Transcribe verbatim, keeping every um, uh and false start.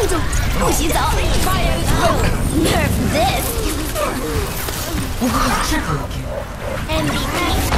公主，不许走 ！Nerf this！ Triple kill. M V P。